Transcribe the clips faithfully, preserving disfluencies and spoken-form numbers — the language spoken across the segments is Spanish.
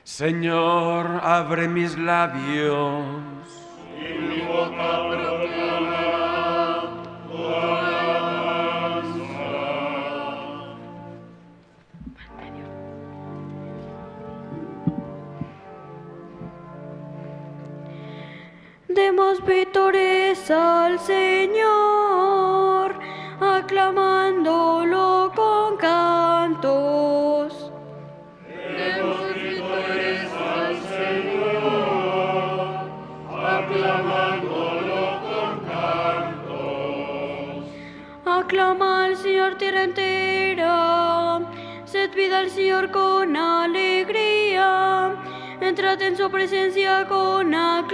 Señor, abre mis labios, y mi boca proclamará tu alabanza. Demos vítores al Señor, aclamándolo con cantos. Demos vítores al Señor, aclamándolo con cantos. Aclama al Señor tierra entera, sed vida al Señor con alegría, entrad en su presencia con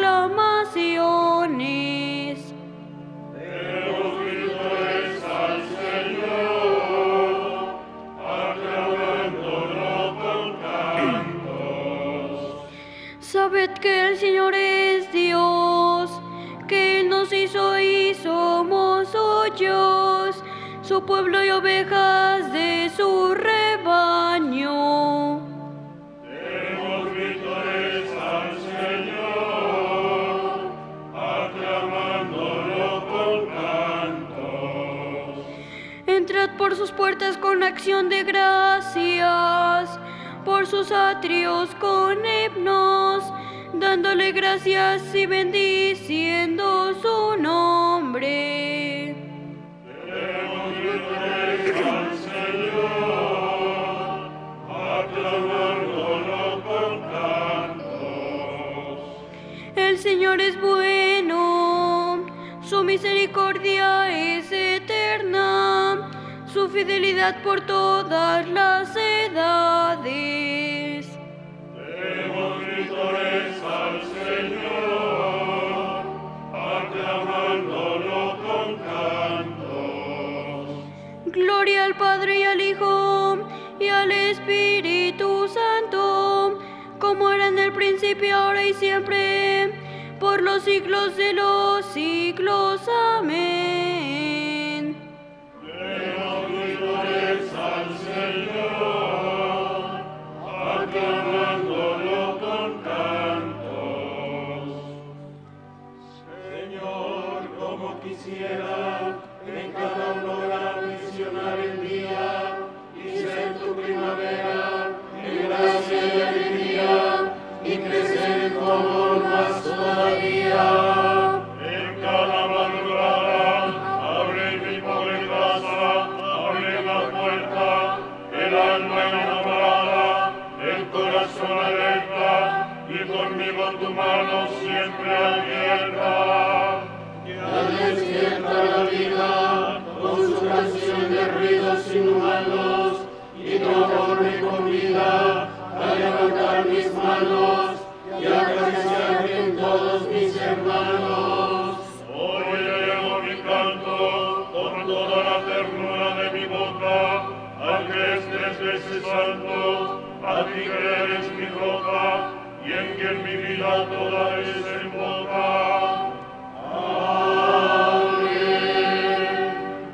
aclamaciones. Demos vítores al Señor, aclamándolo con cantos. Sabed que el Señor es Dios, que Él nos hizo y somos suyos, su pueblo y ovejas de su rebaño. Demos vítores al Señor, aclamándolo con cantos. Entrad por sus puertas con acción de gracias, por sus atrios con himnos, dándole gracias y bendiciendo su nombre. Demos vítores al Señor, aclamándolo con cantos. El Señor es bueno, su misericordia es eterna, su fidelidad por todas las edades. Demos vítores al Señor, aclamándolo con cantos. Gloria al Padre y al Hijo y al Espíritu Santo, como era en el principio, ahora y siempre, por los siglos de los siglos. Amén. Demos vítores al Señor, aclamándolo con cantos. Señor, como quisiera en cada aurora visionar el día y ser tu primavera en gracia y alegría y crecer en tu amor más todavía. En cada madrugada abre mi pobre casa, abre la puerta, el alma enamorada, el corazón alerta y conmigo tu mano siempre abierta. Ya despierta la vida con su canción de ruidos inhumanos y tu amor me convida a levantar mis manos y a acariciarte en todos mis hermanos. Hoy elevo mi canto con toda la ternura de mi boca, al que es tres veces santo, a ti que eres mi roca y en quien mi vida toda desemboca. Amén.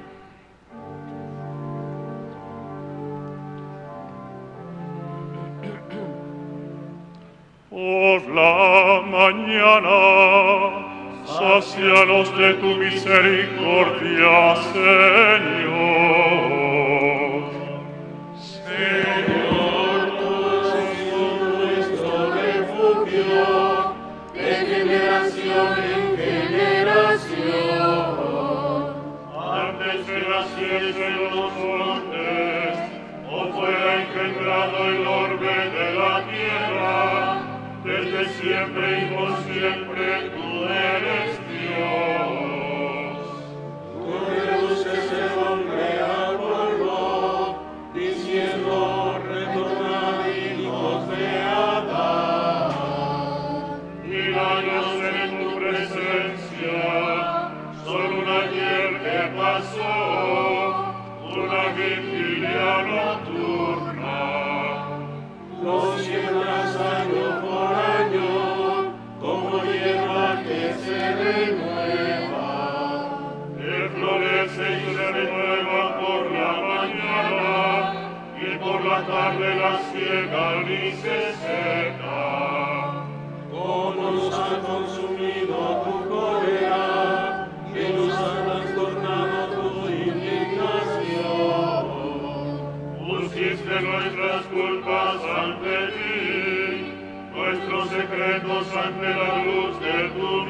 Por la mañana, sácianos de tu misericordia, Señor. Señor, tú eres nuestro refugio, de generación en generación. Antes que naciesen los montes, o fuera engendrado el orbe de la tierra, desde siempre y por siempre tú eres Dios. Tú reduces el hombre al polvo, diciendo, retornad hijos de Adán. Mil años en tu presencia son un ayer que pasó, una vigilia nocturna. Los siembras año por año, como hierba que se renueva. Que florece y se renueva por la mañana, y por la la tarde la ciega ni se seca. Como nos ha consumido tu cólera, que nos ha trastornado tu indignación. Pusiste nuestras culpas ante ti, nuestros secretos ante la luz de tu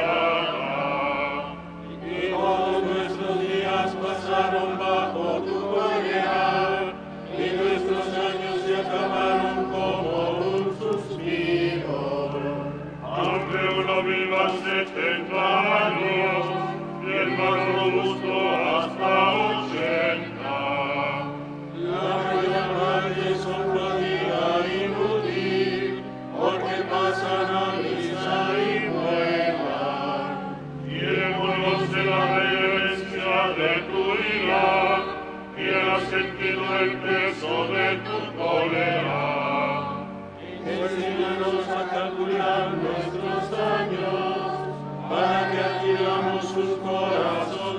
mirada. Y todos nuestros días pasaron bajo tu cólera, y nuestros años se acabaron como un suspiro. Aunque uno viva setenta años, y el más robusto hasta ochenta. La mayor parte son fatiga inútil, porque pasan a misa y vuelan. ¿Quién conoce la reverencia de tu ira? ¿Quién ha sentido el peso de tu cólera? Enséñanos a calcular nuestros años, para que adquiramos un corazón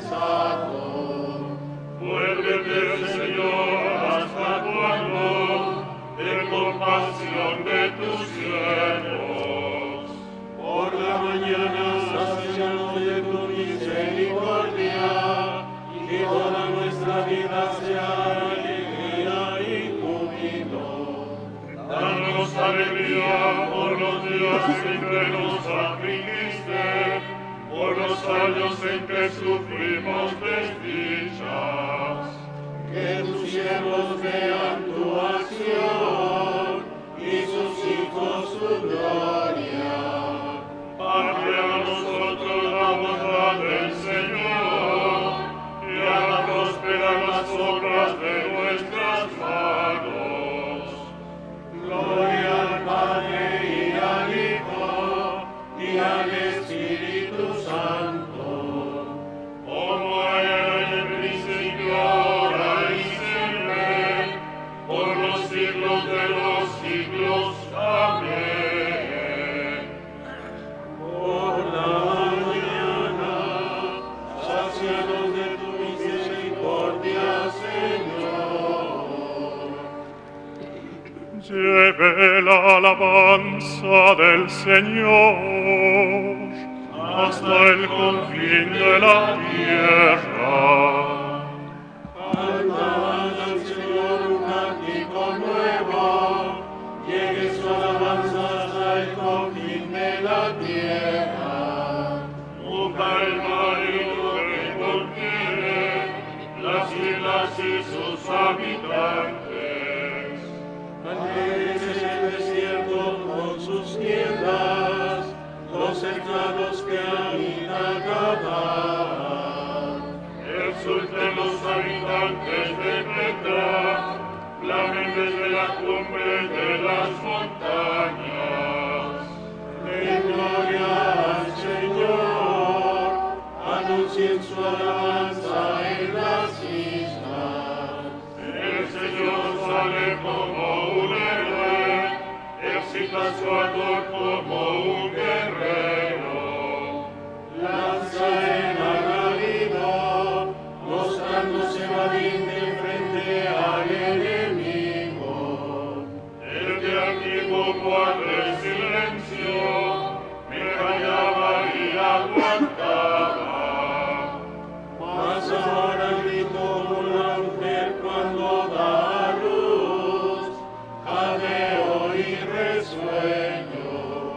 sensato. Vuélvete, Señor, hasta cuando, de compasión de tus siervos. Por la mañana, sácianos de tu misericordia, y que toda nuestra vida sea alegría y júbilo. Danos alegría por los días en que nos afligiste, por los años en que sufrimos desdichas. Que tus siervos vean tu acción y sus hijos su gloria. Padre, a nosotros la bondad del Señor, y haga prosperar las obras de nuestras manos. Gloria al Padre y al Hijo y al Espíritu Santo, como era en el principio, ahora y siempre, por los siglos de los siglos. Amén. Por la mañana, sácianos de tu misericordia, Señor. Lleve la alabanza del Señor hasta el confín de la tierra. Cantad al Señor un cántico nuevo, llegue su alabanza hasta el confín de la tierra. Nunca el marido que contiene las islas y sus habitantes. Manténse en el desierto con sus tiendas, los cercanos que habitan Gadar. Exulten los habitantes de Petra, clamen desde la cumbre de las montañas. Den gloria al Señor, anuncien su alabanza en las islas. El Señor sale como un héroe, excita su ardor como un guerrero. Lanza el alarido, mostrándose valiente frente al enemigo. El que antiguo guarde silencio, me callaba y aguantaba. Mas ahora grito como la mujer cuando da a luz, jadeo y resueño.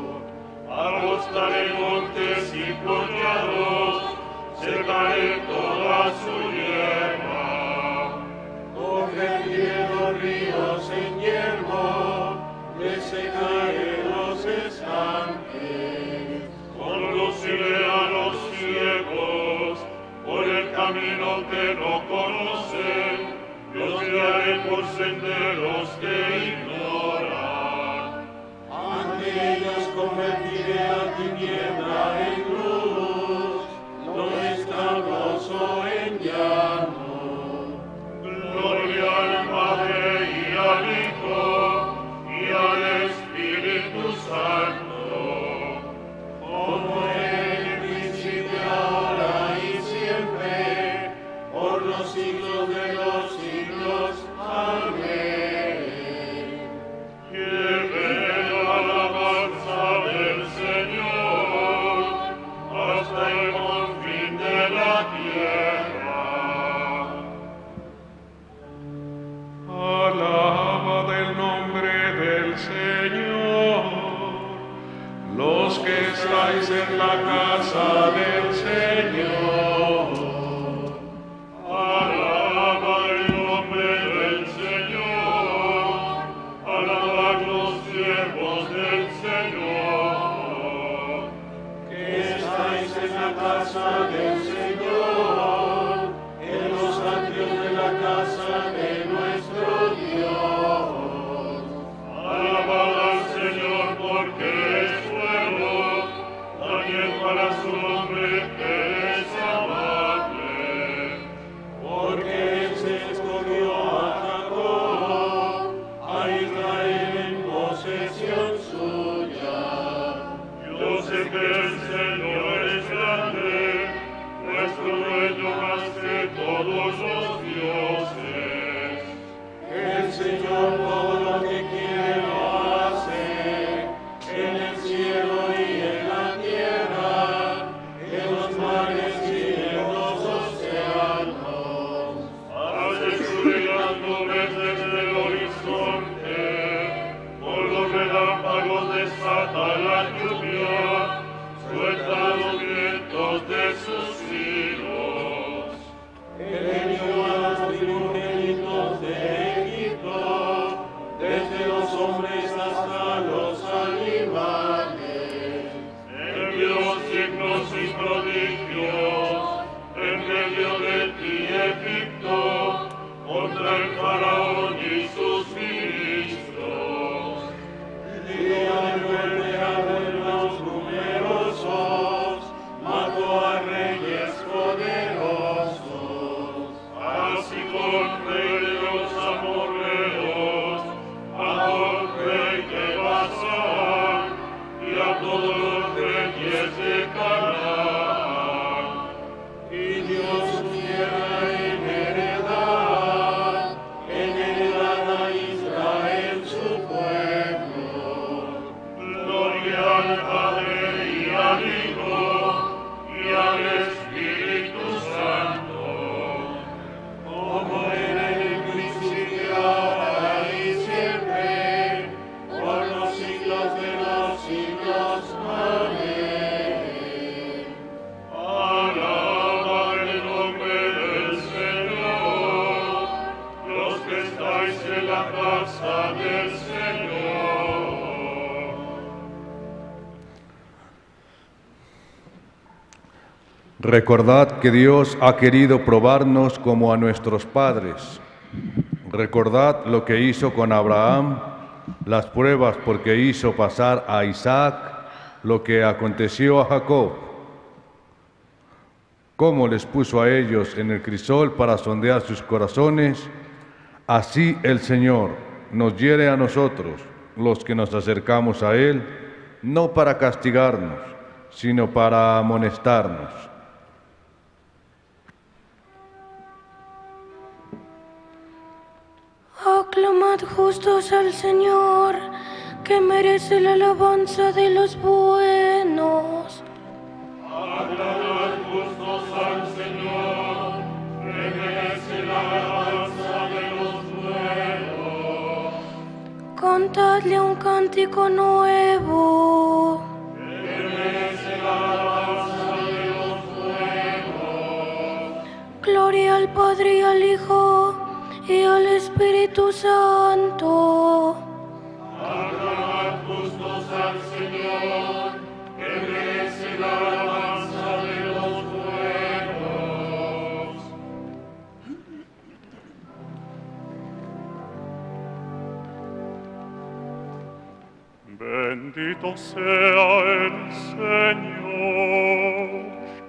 Agostaré montes y collados, secaré toda su hierba. Convertiré los ríos en yermo, desecaré los estanques. Conduciré a los ciegos por el camino que no conocen, los guiaré por senderos que ignoran. Ante ellos convertiré la tiniebla en luz, lo escabroso en llano. Gloria al Padre y al Hijo y al Espíritu Santo, como en el principio, ahora y siempre, por los siglos de los siglos. Amén. casa del Señor, en los atrios de la casa de nuestro Dios. Alabad al Señor porque es bueno, también para su nombre es amable, porque Él se escogió a Jacob, a Israel en posesión suya. Yo sé que el Señor es grande, nuestro dueño más que todos los dioses. El Señor todo lo que quiere lo hace, en el cielo y en la tierra, en los mares y en los océanos. Hace subir las nubes desde el horizonte, por los relámpagos desata la lluvia, suelta los vientos de sus hilos. Él envió a los primogénitos de Egipto, desde los hombres hasta los animales. Envió signos y prodigios en medio de ti, Egipto, contra el faraón y sus ministros. Dio de muerte a pueblos numerosos, mató a reyes poderosos. Así con rey de los amorreos, a todo rey de Basán, y a todos los reyes de Canaán. Y dio su tierra en heredad, en heredad a Israel su pueblo. Gloria al Padre y al Hijo y al Espíritu Santo, como era en el principio, ahora y siempre, por los siglos de los siglos. Amén. Alabad el nombre del Señor, los que estáis en la casa del Señor. Recordad que Dios ha querido probarnos como a nuestros padres. Recordad lo que hizo con Abraham, las pruebas porque hizo pasar a Isaac, lo que aconteció a Jacob, cómo les puso a ellos en el crisol para sondear sus corazones. Así el Señor nos hiere a nosotros, los que nos acercamos a Él, no para castigarnos, sino para amonestarnos. Aclamad justos al Señor, que merece la alabanza de los buenos. Aclamad justos al Señor, que merece la alabanza de los buenos. Cantadle un cántico nuevo. Que merece la alabanza de los buenos. Gloria al Padre y al Hijo y al Espíritu Santo. Aclamad justos al Señor, que merece la alabanza de los buenos. Bendito sea el Señor,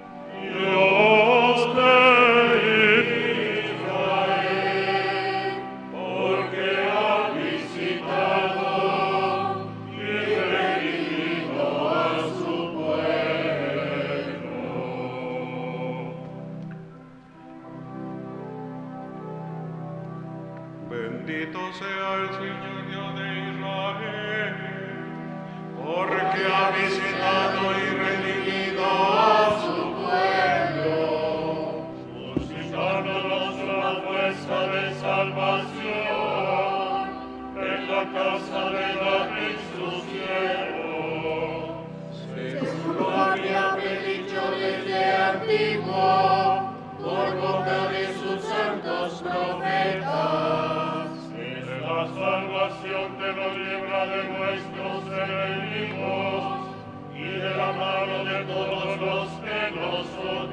Dios de Israel, porque ha visitado y redimido a su pueblo. Bendito sea el Señor Dios de Israel, porque ha visitado y redimido a su pueblo, suscitándonos la fuerza de salvación en la casa de David su siervo, según lo había predicho desde antiguo por boca de sus santos profetas. De la salvación te lo libra de nuestros enemigos y de la mano de todos los que nos odian.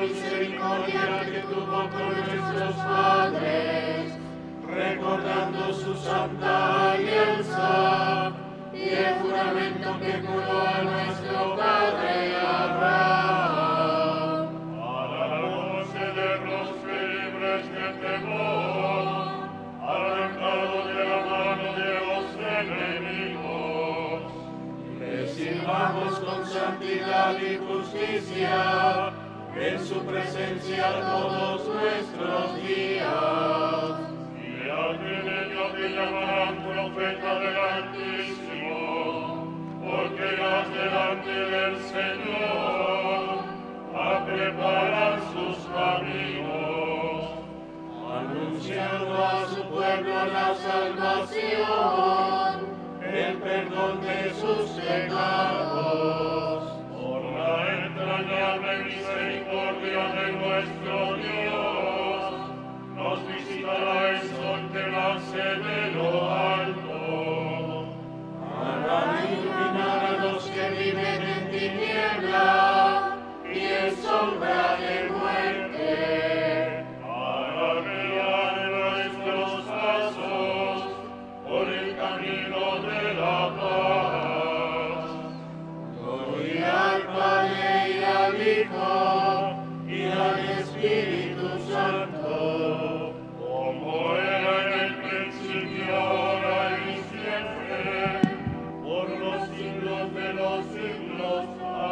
misericordia que tuvo con nuestros padres, recordando su santa alianza y el juramento que juró a nuestro padre Abraham. A la luz de los libres de temor, arrancado de la mano de los enemigos, Le sirvamos con santidad y justicia en su presencia todos nuestros días. y aquel ellos que llamarán profeta del Altísimo, porque irás delante del Señor a preparar sus caminos, Anunciando a su pueblo la salvación, el perdón de sus pecados. por la entrañable misericordia de nuestro Dios, nos visitará el sol que nace de lo alto, Para iluminar a los que viven en tiniebla y en sombra de muerte. para guiar nuestros pasos por el camino de la paz. Gloria al Padre y al Hijo y al Espíritu Santo, Como era en el principio, ahora y siempre, por los siglos de los siglos.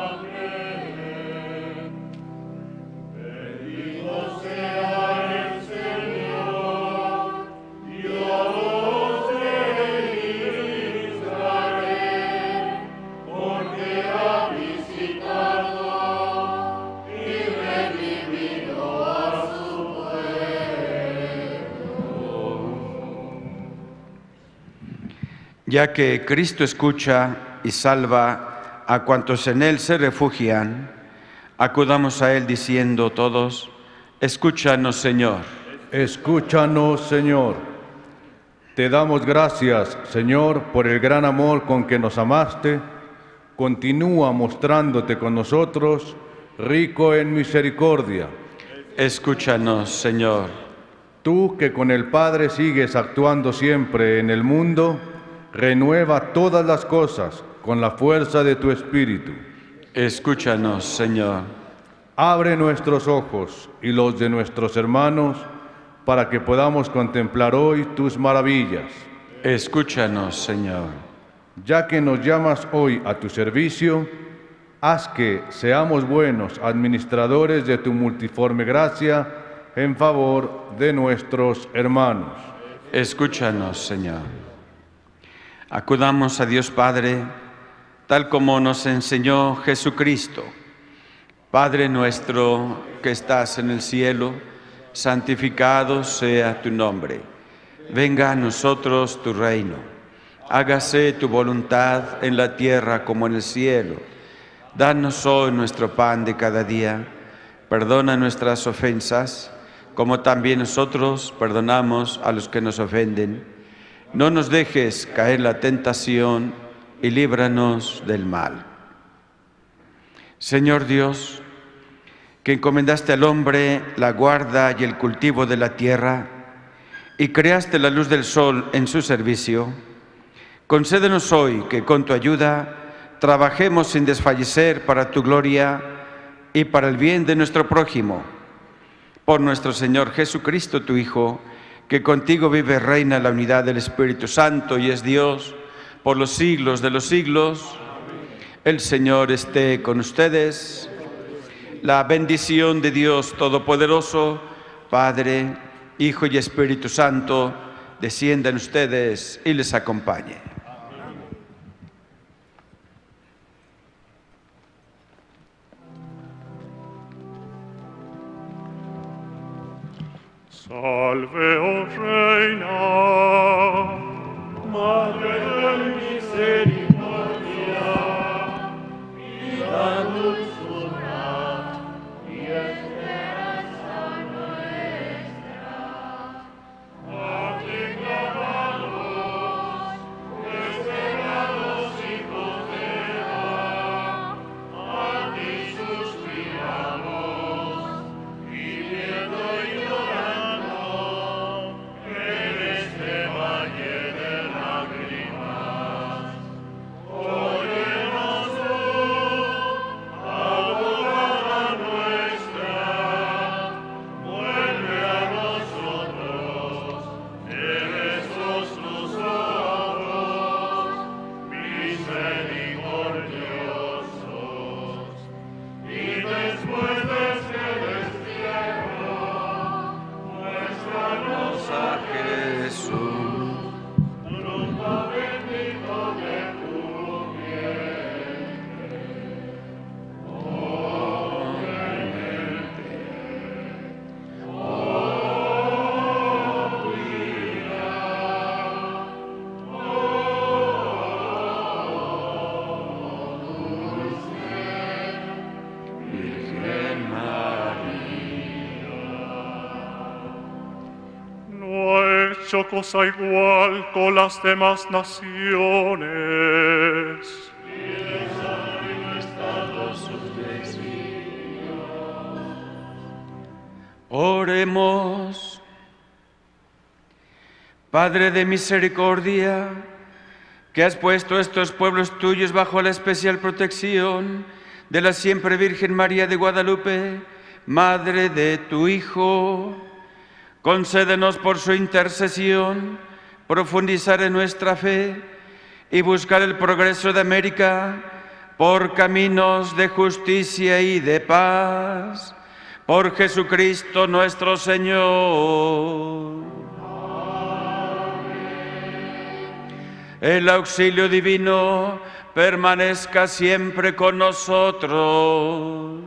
Amén. bendito sea el Señor, Dios de Israel, porque ha visitado y redimido a su pueblo. Ya que Cristo escucha y salva a cuantos en Él se refugian, acudamos a Él diciendo todos: escúchanos, Señor. Escúchanos, Señor. Te damos gracias, Señor, por el gran amor con que nos amaste. Continúa mostrándote con nosotros, rico en misericordia. Escúchanos, Señor. Tú que con el Padre sigues actuando siempre en el mundo, renueva todas las cosas con la fuerza de tu Espíritu. Escúchanos, Señor. Abre nuestros ojos y los de nuestros hermanos, para que podamos contemplar hoy tus maravillas. Escúchanos, Señor. Ya que nos llamas hoy a tu servicio, haz que seamos buenos administradores de tu multiforme gracia en favor de nuestros hermanos. Escúchanos, Señor. Acudamos a Dios Padre, tal como nos enseñó Jesucristo. Padre nuestro que estás en el cielo, santificado sea tu nombre. Venga a nosotros tu reino. Hágase tu voluntad en la tierra como en el cielo. Danos hoy nuestro pan de cada día. Perdona nuestras ofensas, como también nosotros perdonamos a los que nos ofenden. No nos dejes caer en la tentación y líbranos del mal. Señor Dios, que encomendaste al hombre la guarda y el cultivo de la tierra y creaste la luz del sol en su servicio, concédenos hoy que con tu ayuda trabajemos sin desfallecer para tu gloria y para el bien de nuestro prójimo. Por nuestro Señor Jesucristo, tu Hijo, que contigo vive y reina en la unidad del Espíritu Santo y es Dios por los siglos de los siglos. El Señor esté con ustedes. La bendición de Dios Todopoderoso, Padre, Hijo y Espíritu Santo, descienda en ustedes y les acompañe. Salve, oh Reina, Madre de misericordia, La dulzura y esperanza nuestra. a ti clamamos, desterrados hijos de Eva, a ti suspiramos, hecho cosa igual con las demás naciones. Oremos. Padre de misericordia, que has puesto estos pueblos tuyos bajo la especial protección de la siempre Virgen María de Guadalupe, Madre de tu Hijo, concédenos por su intercesión profundizar en nuestra fe y buscar el progreso de América por caminos de justicia y de paz. Por Jesucristo nuestro Señor. El auxilio divino permanezca siempre con nosotros.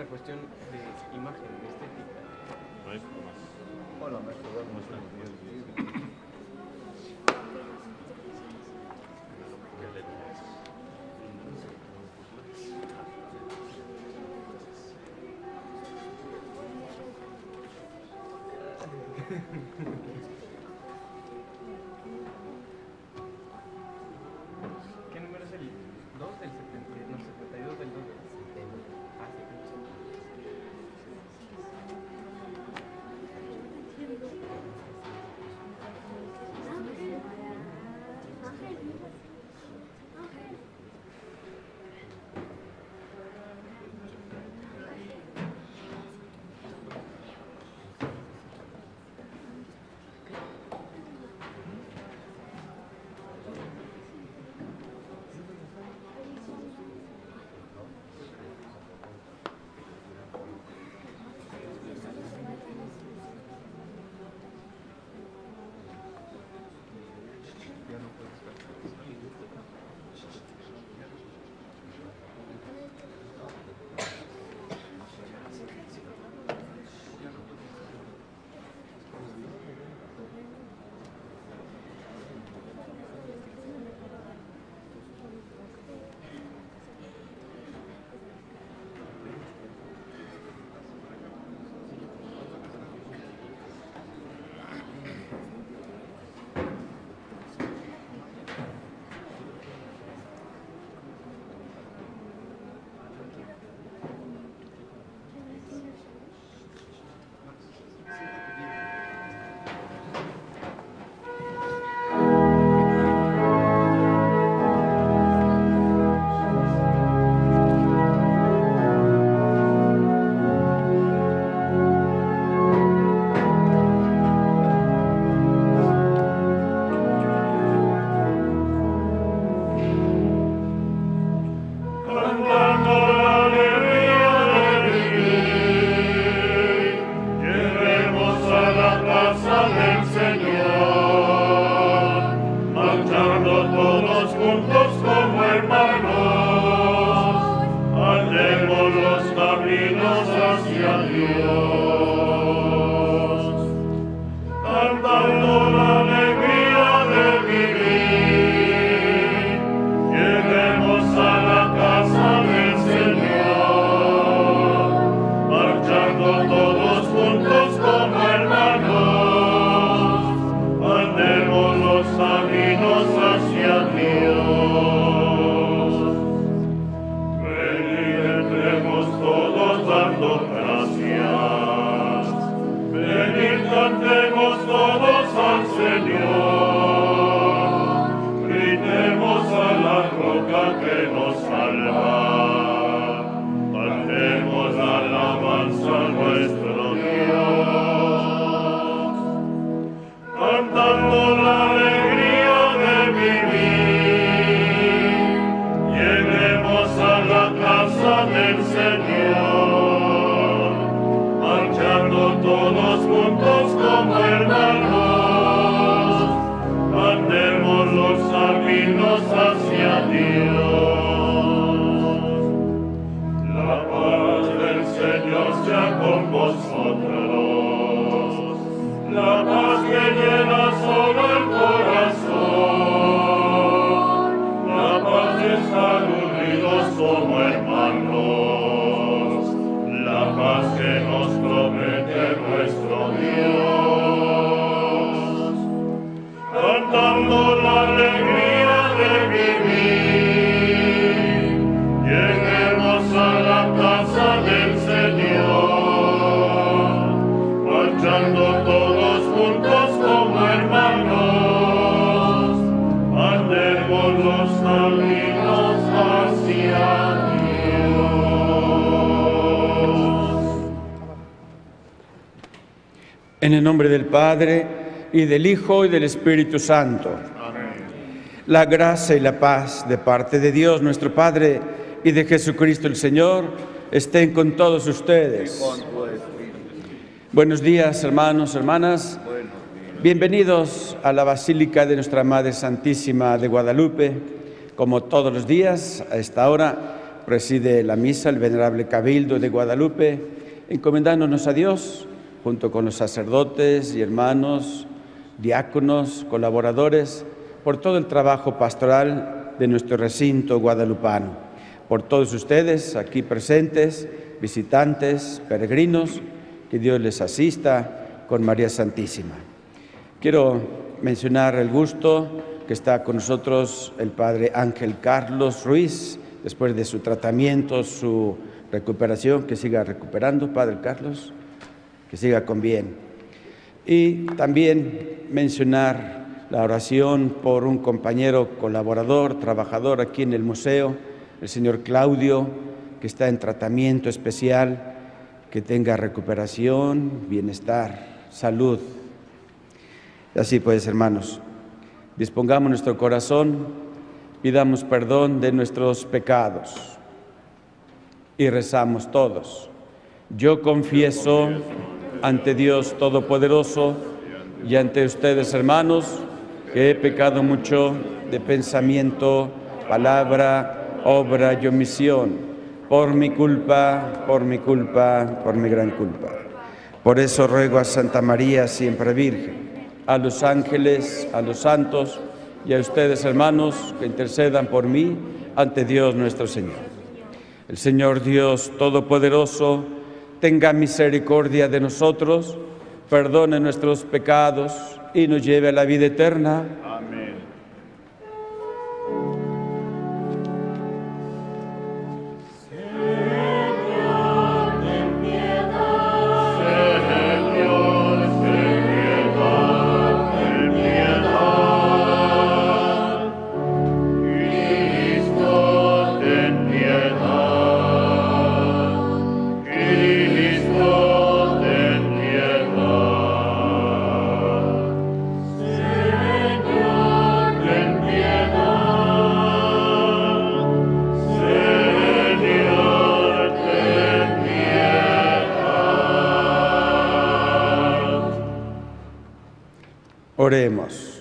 cuestión de imagen, de estética. Hola, maestro. ¿Qué número es el dos del setenta? No, setenta y dos del dos. Ah, sí, creo que sí. En el nombre del Padre, y del Hijo, y del Espíritu Santo. Amén. La gracia y la paz de parte de Dios nuestro Padre y de Jesucristo el Señor estén con todos ustedes. Con tu espíritu. Buenos días, hermanos, hermanas. Buenos días. Bienvenidos a la Basílica de Nuestra Madre Santísima de Guadalupe. Como todos los días, a esta hora, preside la misa el venerable Cabildo de Guadalupe, encomendándonos a Dios, junto con los sacerdotes y hermanos, diáconos, colaboradores, por todo el trabajo pastoral de nuestro recinto guadalupano, por todos ustedes aquí presentes, visitantes, peregrinos, que Dios les asista con María Santísima. Quiero mencionar el gusto que está con nosotros el Padre Ángel Carlos Ruiz, después de su tratamiento, su recuperación, que siga recuperando, Padre Carlos, que siga con bien. Y también mencionar la oración por un compañero colaborador, trabajador aquí en el museo, el señor Claudio, que está en tratamiento especial, que tenga recuperación, bienestar, salud. Así pues, hermanos, dispongamos nuestro corazón, pidamos perdón de nuestros pecados y rezamos todos. Yo confieso ante Dios Todopoderoso y ante ustedes, hermanos, que he pecado mucho de pensamiento, palabra, obra y omisión, por mi culpa, por mi culpa, por mi gran culpa. Por eso ruego a Santa María, siempre Virgen, a los ángeles, a los santos y a ustedes, hermanos, que intercedan por mí ante Dios nuestro Señor. El Señor Dios Todopoderoso tenga misericordia de nosotros, perdone nuestros pecados y nos lleve a la vida eterna. Amén. Oremos.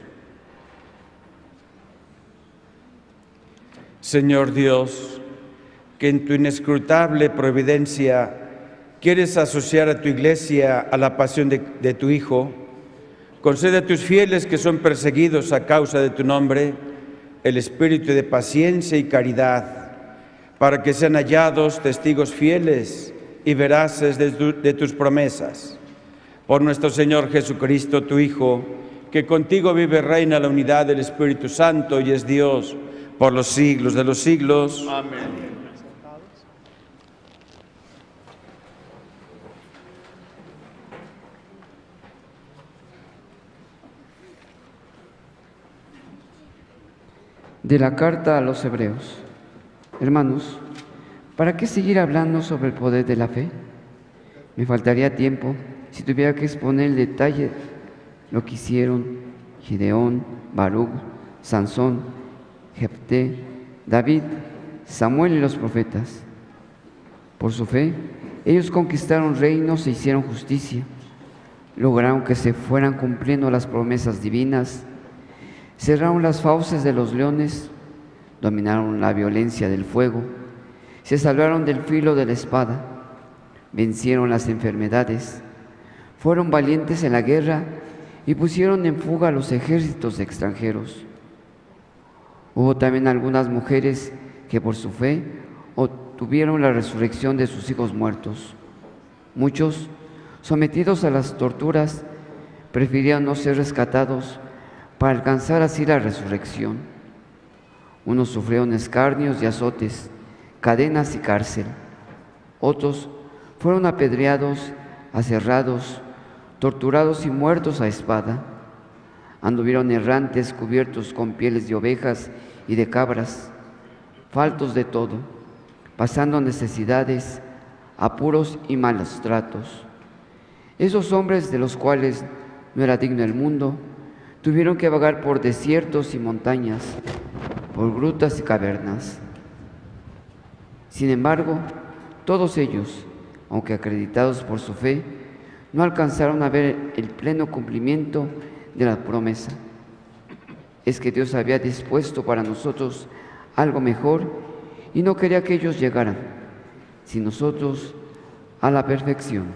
Señor Dios, que en tu inescrutable providencia quieres asociar a tu Iglesia a la pasión de, de tu Hijo, concede a tus fieles que son perseguidos a causa de tu nombre el espíritu de paciencia y caridad, para que sean hallados testigos fieles y veraces de, tu, de tus promesas. Por nuestro Señor Jesucristo, tu Hijo, que contigo vive y reina la unidad del Espíritu Santo y es Dios por los siglos de los siglos. Amén. De la carta a los Hebreos. Hermanos, ¿para qué seguir hablando sobre el poder de la fe? Me faltaría tiempo si tuviera que exponer el detalle lo que hicieron Gideón, Baruch, Sansón, Jefté, David, Samuel y los profetas. Por su fe, ellos conquistaron reinos e hicieron justicia, lograron que se fueran cumpliendo las promesas divinas, cerraron las fauces de los leones, dominaron la violencia del fuego, se salvaron del filo de la espada, vencieron las enfermedades, fueron valientes en la guerra y pusieron en fuga a los ejércitos extranjeros. Hubo también algunas mujeres que por su fe obtuvieron la resurrección de sus hijos muertos. Muchos, sometidos a las torturas, prefirieron no ser rescatados para alcanzar así la resurrección. Unos sufrieron escarnios y azotes, cadenas y cárcel. Otros fueron apedreados, aserrados, torturados y muertos a espada. Anduvieron errantes cubiertos con pieles de ovejas y de cabras, faltos de todo, pasando necesidades, apuros y malos tratos. Esos hombres, de los cuales no era digno el mundo, tuvieron que vagar por desiertos y montañas, por grutas y cavernas. Sin embargo, todos ellos, aunque acreditados por su fe, no alcanzaron a ver el pleno cumplimiento de la promesa. Es que Dios había dispuesto para nosotros algo mejor y no quería que ellos llegaran, sino nosotros a la perfección.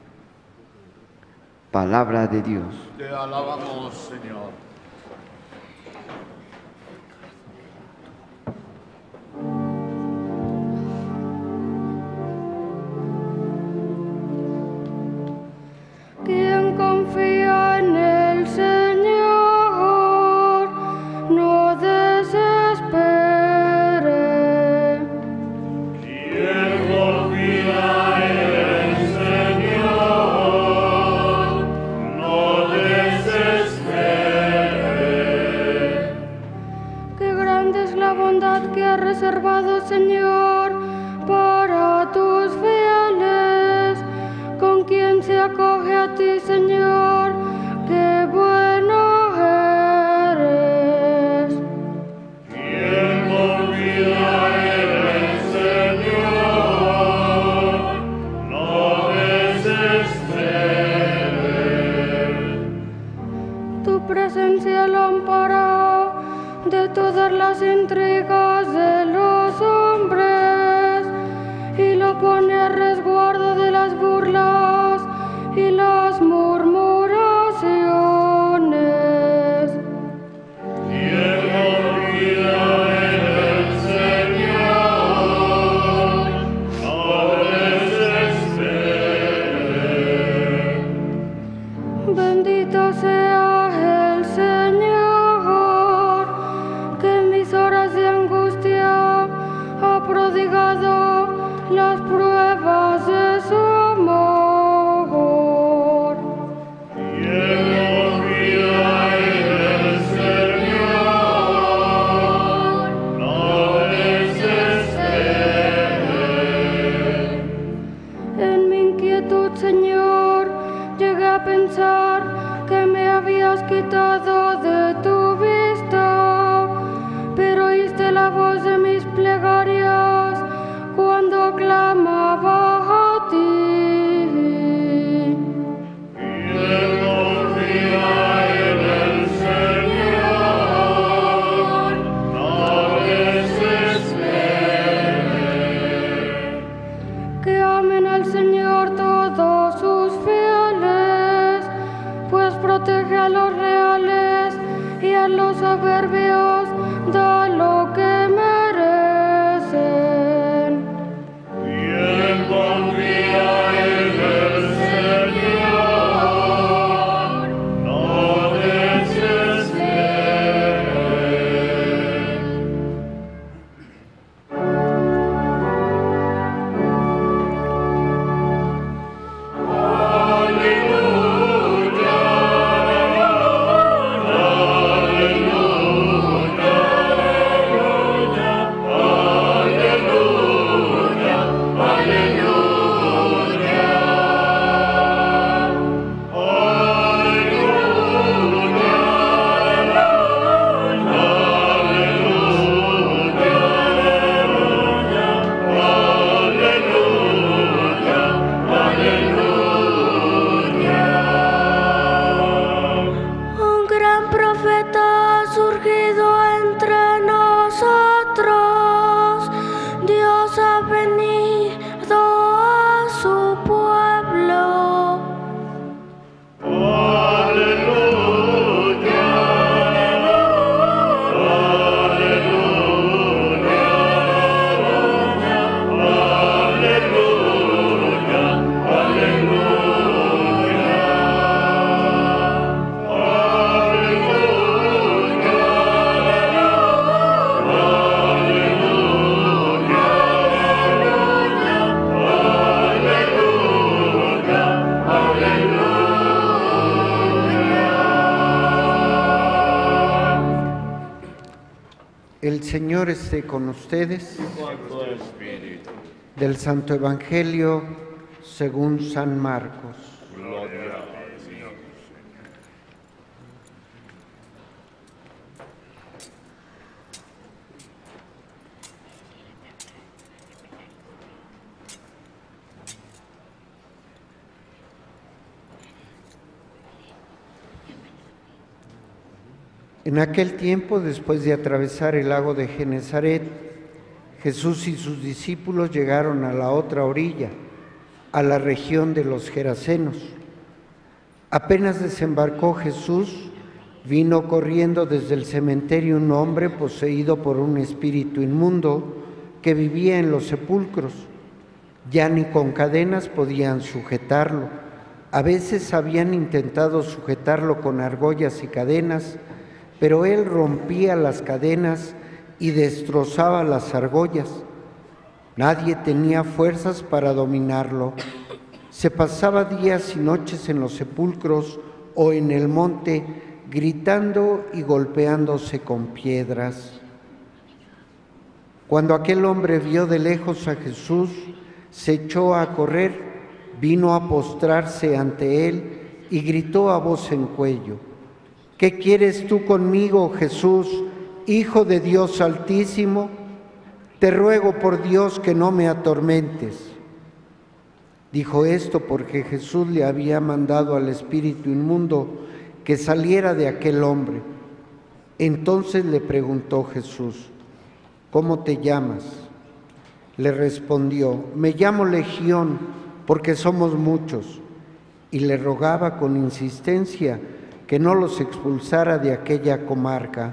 Palabra de Dios. Te alabamos, Señor. Quien confía en el Señor, no desespere. Quien confía en el Señor, no desespere. Qué grande es la bondad que has reservado, Señor, para tus fieles. Con quien se acoge a ti, Señor, qué bueno eres. Quien confía en el Señor, no desespere. Tu presencia lo ampara de todas las intrigas de los hombres y lo pone a resguardo de las burlas y las murmuraciones. Quien confía en el Señor, no desespere. Bendito sea el Señor, que en mis horas de angustia ha prodigado las pruebas de su amor. Quien confía en el Señor, no desespere. En mi inquietud, Señor, llegué a pensar que me habías quitado de tu vista, pero oíste la voz de mis plegarias cuando clamaba a ti. Quien confía en el Señor, no desespere. Que amen al Señor todos sus fieles, pues protege a los reales y a los soberbios da lo que merecen. Quien confía en el Señor, no desespere. Un gran profeta ha surgido entre nosotros. Dios ha venido a su pueblo. El Señor esté con ustedes. Del Santo Evangelio según San Marcos. En aquel tiempo, después de atravesar el lago de Genezaret, Jesús y sus discípulos llegaron a la otra orilla, a la región de los Gerasenos. Apenas desembarcó Jesús, vino corriendo desde el cementerio un hombre poseído por un espíritu inmundo que vivía en los sepulcros. Ya ni con cadenas podían sujetarlo. A veces habían intentado sujetarlo con argollas y cadenas, pero él rompía las cadenas y destrozaba las argollas. Nadie tenía fuerzas para dominarlo. Se pasaba días y noches en los sepulcros o en el monte, gritando y golpeándose con piedras. Cuando aquel hombre vio de lejos a Jesús, se echó a correr, vino a postrarse ante él y gritó a voz en cuello: ¿Qué quieres tú conmigo, Jesús, Hijo de Dios Altísimo? Te ruego por Dios que no me atormentes. Dijo esto porque Jesús le había mandado al espíritu inmundo que saliera de aquel hombre. Entonces le preguntó Jesús: ¿Cómo te llamas? Le respondió: Me llamo Legión, porque somos muchos. Y le rogaba con insistencia que no los expulsara de aquella comarca.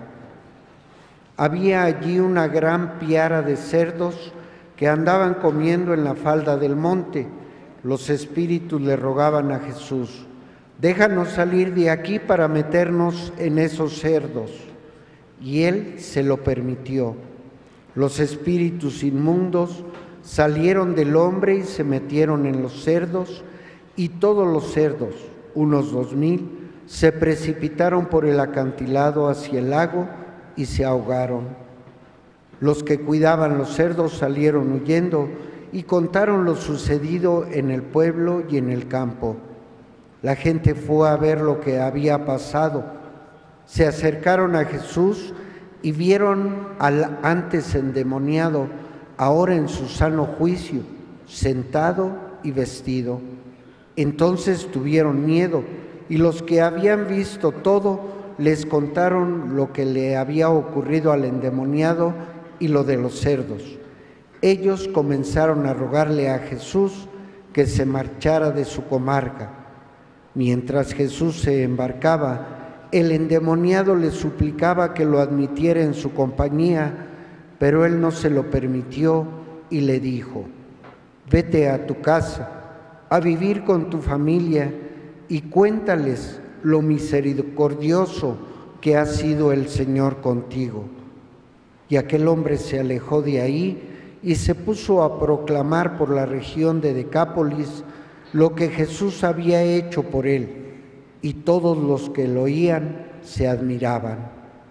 Había allí una gran piara de cerdos que andaban comiendo en la falda del monte. Los espíritus le rogaban a Jesús: déjanos salir de aquí para meternos en esos cerdos. Y él se lo permitió. Los espíritus inmundos salieron del hombre y se metieron en los cerdos, y todos los cerdos, unos dos mil, se precipitaron por el acantilado hacia el lago y se ahogaron. Los que cuidaban los cerdos salieron huyendo y contaron lo sucedido en el pueblo y en el campo. La gente fue a ver lo que había pasado. Se acercaron a Jesús y vieron al antes endemoniado, ahora en su sano juicio, sentado y vestido. Entonces tuvieron miedo, y los que habían visto todo les contaron lo que le había ocurrido al endemoniado y lo de los cerdos. Ellos comenzaron a rogarle a Jesús que se marchara de su comarca. Mientras Jesús se embarcaba, el endemoniado le suplicaba que lo admitiera en su compañía, pero él no se lo permitió y le dijo: vete a tu casa, a vivir con tu familia y cuéntales lo misericordioso que ha sido el Señor contigo. Y aquel hombre se alejó de ahí y se puso a proclamar por la región de Decápolis lo que Jesús había hecho por él, y todos los que lo oían se admiraban.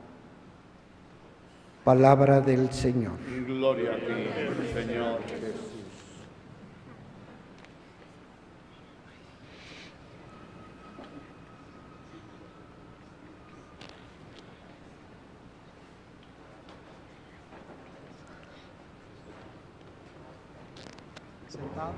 Palabra del Señor. Gloria a ti, Señor Jesús. Sentados.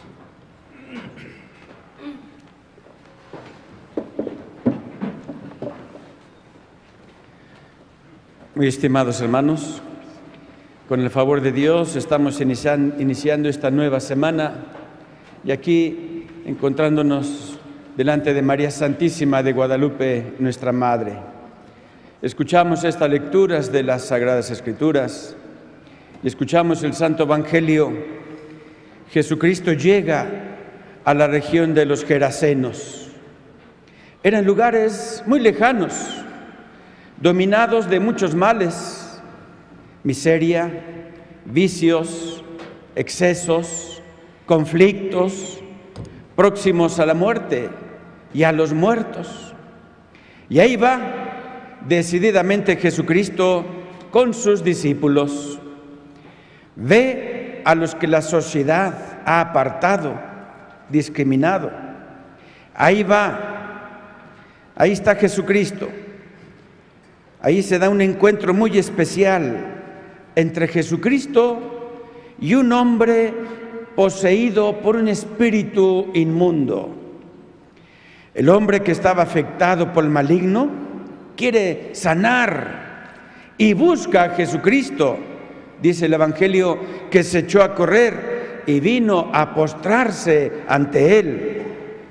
Muy estimados hermanos, con el favor de Dios estamos inician, iniciando esta nueva semana y aquí encontrándonos delante de María Santísima de Guadalupe, nuestra Madre. Escuchamos estas lecturas de las Sagradas Escrituras y escuchamos el Santo Evangelio. Jesucristo llega a la región de los Gerasenos. Eran lugares muy lejanos, dominados de muchos males, miseria, vicios, excesos, conflictos, próximos a la muerte y a los muertos. Y ahí va decididamente Jesucristo con sus discípulos. Ve a los que la sociedad ha apartado, discriminado. Ahí va, ahí está Jesucristo. Ahí se da un encuentro muy especial entre Jesucristo y un hombre poseído por un espíritu inmundo. El hombre que estaba afectado por el maligno quiere sanar y busca a Jesucristo dice el Evangelio, que se echó a correr y vino a postrarse ante él.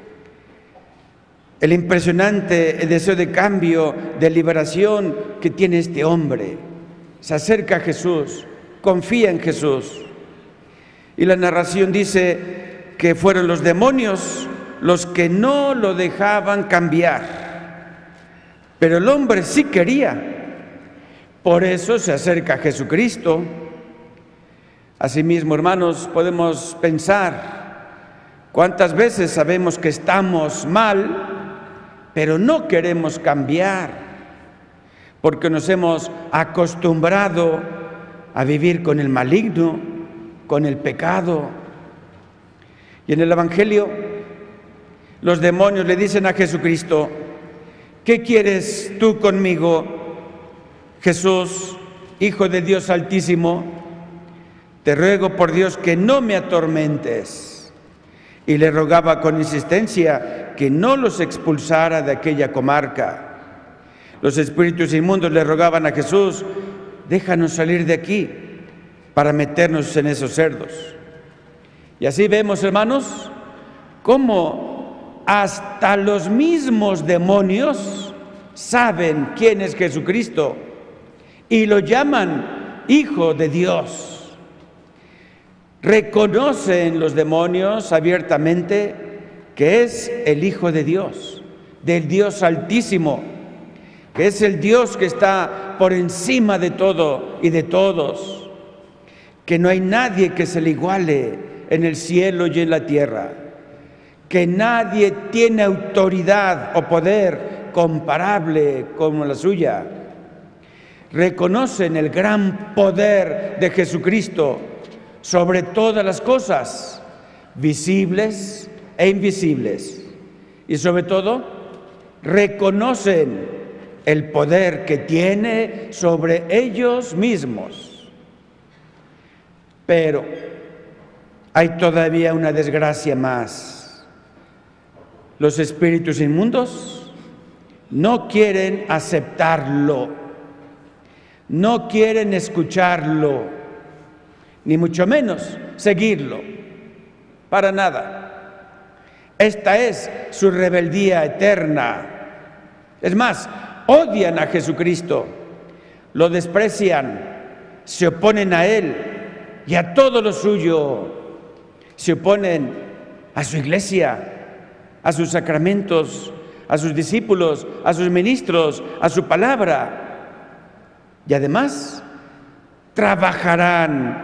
El impresionante deseo de cambio, de liberación que tiene este hombre. Se acerca a Jesús, confía en Jesús. Y la narración dice que fueron los demonios los que no lo dejaban cambiar. Pero el hombre sí quería. Por eso se acerca a Jesucristo. Asimismo, hermanos, podemos pensar cuántas veces sabemos que estamos mal, pero no queremos cambiar, porque nos hemos acostumbrado a vivir con el maligno, con el pecado. Y en el Evangelio, los demonios le dicen a Jesucristo: ¿qué quieres tú conmigo, Jesús, Hijo de Dios Altísimo? Te ruego por Dios que no me atormentes. Y le rogaba con insistencia que no los expulsara de aquella comarca. Los espíritus inmundos le rogaban a Jesús: déjanos salir de aquí para meternos en esos cerdos. Y así vemos, hermanos, cómo hasta los mismos demonios saben quién es Jesucristo y lo llaman Hijo de Dios. Reconocen los demonios abiertamente que es el Hijo de Dios, del Dios Altísimo, que es el Dios que está por encima de todo y de todos, que no hay nadie que se le iguale en el cielo y en la tierra, que nadie tiene autoridad o poder comparable como la suya. Reconocen el gran poder de Jesucristo sobre todas las cosas, visibles e invisibles. Y sobre todo, reconocen el poder que tiene sobre ellos mismos. Pero hay todavía una desgracia más. Los espíritus inmundos no quieren aceptarlo, no quieren escucharlo, ni mucho menos seguirlo, para nada. Esta es su rebeldía eterna. Es más, odian a Jesucristo, lo desprecian, se oponen a Él y a todo lo suyo. Se oponen a su iglesia, a sus sacramentos, a sus discípulos, a sus ministros, a su palabra. Y además, trabajarán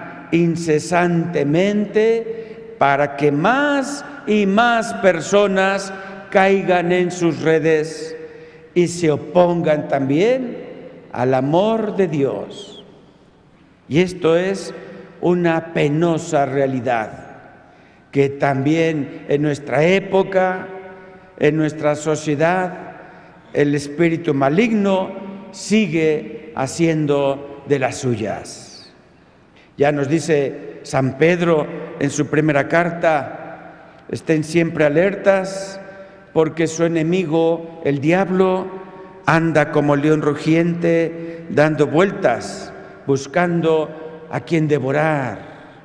incesantemente para que más y más personas caigan en sus redes y se opongan también al amor de Dios. Y esto es una penosa realidad que también en nuestra época, en nuestra sociedad, el espíritu maligno sigue haciendo de las suyas. Ya nos dice San Pedro en su primera carta: estén siempre alertas, porque su enemigo, el diablo, anda como león rugiente, dando vueltas, buscando a quien devorar.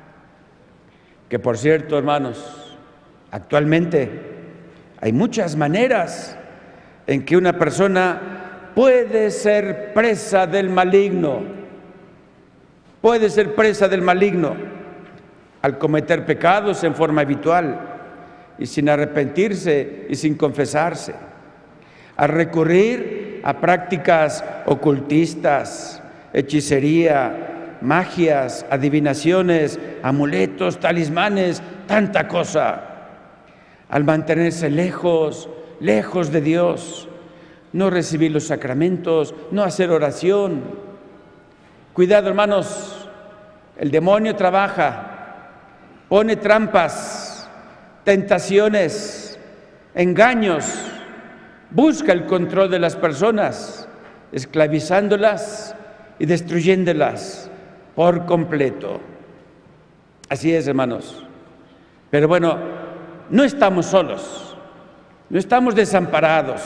Que por cierto, hermanos, actualmente hay muchas maneras en que una persona puede ser presa del maligno. Puede ser presa del maligno al cometer pecados en forma habitual y sin arrepentirse y sin confesarse, al recurrir a prácticas ocultistas, hechicería, magias, adivinaciones, amuletos, talismanes, tanta cosa, al mantenerse lejos, lejos de Dios, no recibir los sacramentos, no hacer oración. Cuidado, hermanos, el demonio trabaja, pone trampas, tentaciones, engaños, busca el control de las personas, esclavizándolas y destruyéndolas por completo. Así es, hermanos. Pero bueno, no estamos solos, no estamos desamparados.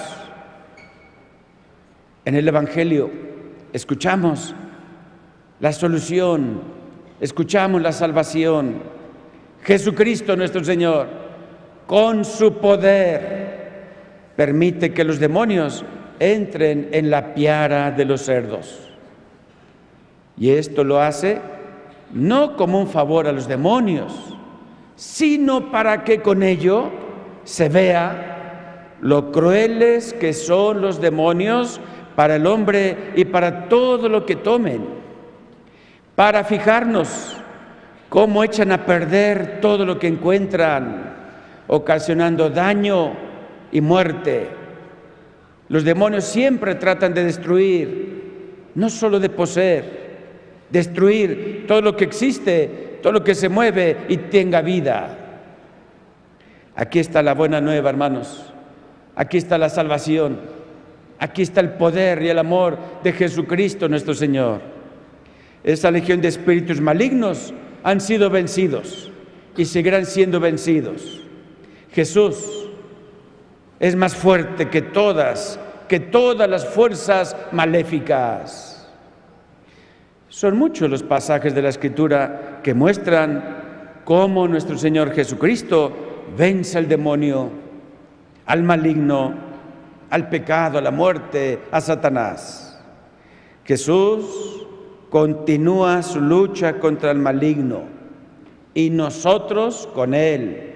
En el Evangelio escuchamos la solución escuchamos la salvación. Jesucristo nuestro Señor, con su poder, permite que los demonios entren en la piara de los cerdos. Y esto lo hace no como un favor a los demonios, sino para que con ello se vea lo crueles que son los demonios para el hombre y para todo lo que tomen, para fijarnos cómo echan a perder todo lo que encuentran, ocasionando daño y muerte. Los demonios siempre tratan de destruir, no solo de poseer, destruir todo lo que existe, todo lo que se mueve y tenga vida. Aquí está la buena nueva, hermanos. Aquí está la salvación. Aquí está el poder y el amor de Jesucristo nuestro Señor. Esa legión de espíritus malignos han sido vencidos y seguirán siendo vencidos. Jesús es más fuerte que todas, que todas las fuerzas maléficas. Son muchos los pasajes de la Escritura que muestran cómo nuestro Señor Jesucristo vence al demonio, al maligno, al pecado, a la muerte, a Satanás. Jesús continúa su lucha contra el maligno y nosotros con él.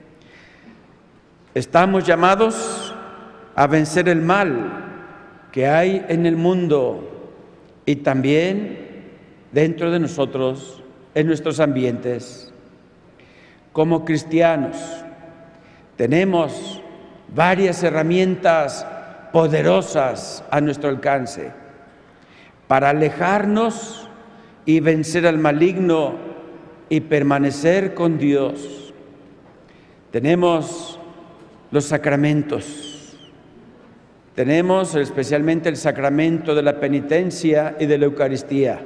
Estamos llamados a vencer el mal que hay en el mundo y también dentro de nosotros, en nuestros ambientes. Como cristianos, tenemos varias herramientas poderosas a nuestro alcance para alejarnos y vencer al maligno y permanecer con Dios. Tenemos los sacramentos. Tenemos especialmente el sacramento de la penitencia y de la Eucaristía,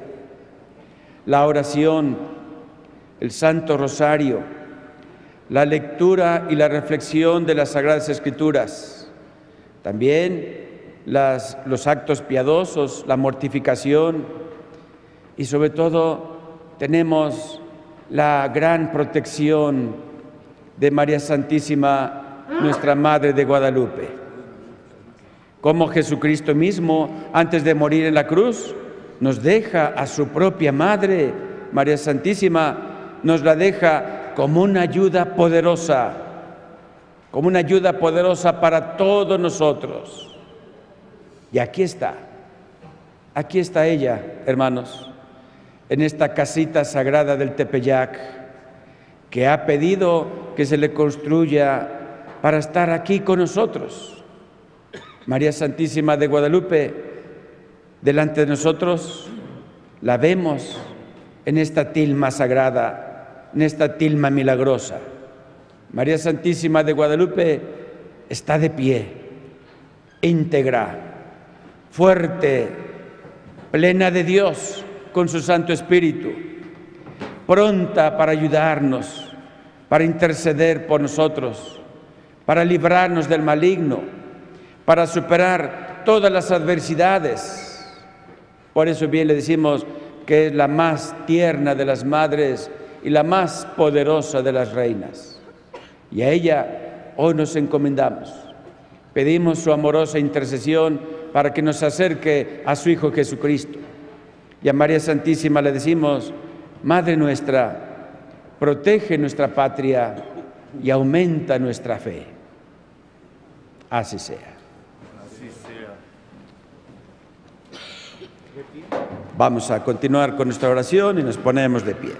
la oración, el Santo Rosario, la lectura y la reflexión de las Sagradas Escrituras, también las, los actos piadosos, la mortificación y sobre todo tenemos la gran protección de María Santísima, nuestra Madre de Guadalupe. Como Jesucristo mismo, antes de morir en la cruz, nos deja a su propia Madre, María Santísima, nos la deja como una ayuda poderosa, como una ayuda poderosa para todos nosotros. Y aquí está, aquí está ella, hermanos, en esta casita sagrada del Tepeyac, que ha pedido que se le construya para estar aquí con nosotros. María Santísima de Guadalupe, delante de nosotros, la vemos en esta tilma sagrada, en esta tilma milagrosa. María Santísima de Guadalupe está de pie, íntegra, fuerte, plena de Dios con su Santo Espíritu, pronta para ayudarnos, para interceder por nosotros, para librarnos del maligno, para superar todas las adversidades. Por eso bien le decimos que es la más tierna de las madres y la más poderosa de las reinas. Y a ella hoy nos encomendamos. Pedimos su amorosa intercesión para que nos acerque a su Hijo Jesucristo. Y a María Santísima le decimos: Madre nuestra, protege nuestra patria y aumenta nuestra fe. Así sea. Vamos a continuar con nuestra oración y nos ponemos de pie.